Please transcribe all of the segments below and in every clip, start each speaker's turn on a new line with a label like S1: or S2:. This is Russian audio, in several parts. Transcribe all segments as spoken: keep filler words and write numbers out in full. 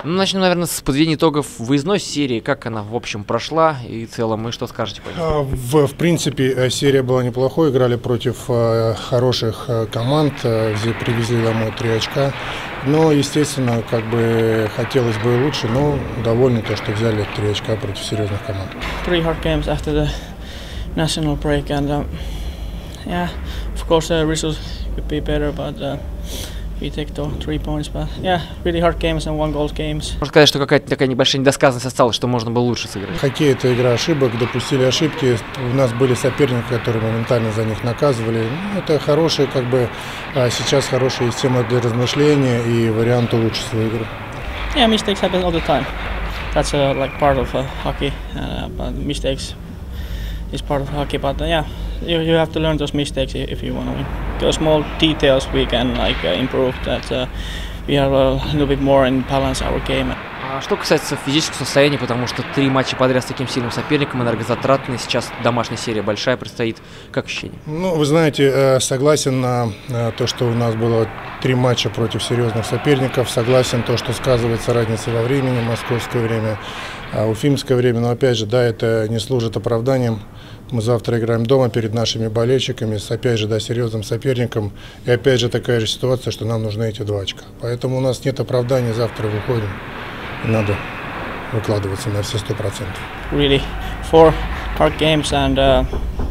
S1: Ну, начнем, наверное, с подведения итогов выездной серии. Как она, в общем, прошла и в целом, и что скажете по ней?
S2: В, в принципе, серия была неплохой. Играли против э, хороших э, команд. Э, привезли домой три очка. Но, естественно, как бы хотелось бы и лучше, но довольны то, что взяли три очка против серьезных команд.
S3: Three hard games after the national break, and um, yeah, of course the result could be better, but uh, we take the three points. But yeah, really hard games and one goal games.
S1: Можно сказать, что какая-то такая небольшая недосказанность осталась, что можно было лучше сыграть.
S2: Хоккей – это игра ошибок, допустили ошибки. У нас были соперники, которые моментально за них наказывали. Ну, это хорошая, как бы, а сейчас хорошая тема для размышления и вариант улучшить свою игру.
S3: Yeah, mistakes happen all the time. That's uh, like part of uh, hockey. Uh, but mistakes is part of hockey. But uh, yeah, you you have to learn those mistakes if you want to win. Those small details we can like uh, improve. That uh, we are a little bit more in balance our game.
S1: А что касается физического состояния, потому что три матча подряд с таким сильным соперником, энергозатратные, сейчас домашняя серия большая предстоит. Как ощущение?
S2: Ну, вы знаете, согласен на то, что у нас было три матча против серьезных соперников, согласен то, что сказывается разница во времени, московское время, уфимское время, но опять же, да, это не служит оправданием. Мы завтра играем дома перед нашими болельщиками, с, опять же, да, серьезным соперником, и опять же такая же ситуация, что нам нужны эти два очка. Поэтому у нас нет оправдания, завтра выходим. Надо выкладываться на все сто процентов.
S3: Really, four hard games, and uh,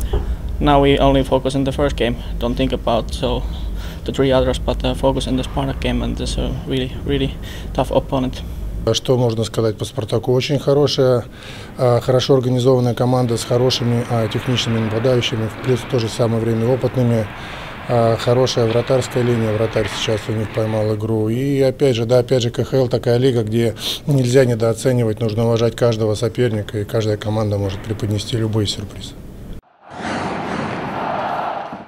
S3: now we only focus on the first game. Don't think about so the three others, but uh, focus on the Spartak game, and this a really, really tough opponent.
S2: Что можно сказать по Спартаку? Очень хорошая, хорошо организованная команда с хорошими техничными нападающими, плюс в то же самое время опытными. Хорошая вратарская линия, вратарь сейчас у них поймал игру. И опять же, да, опять же, ка ха эл такая лига, где нельзя недооценивать, нужно уважать каждого соперника, и каждая команда может преподнести любые сюрпризы.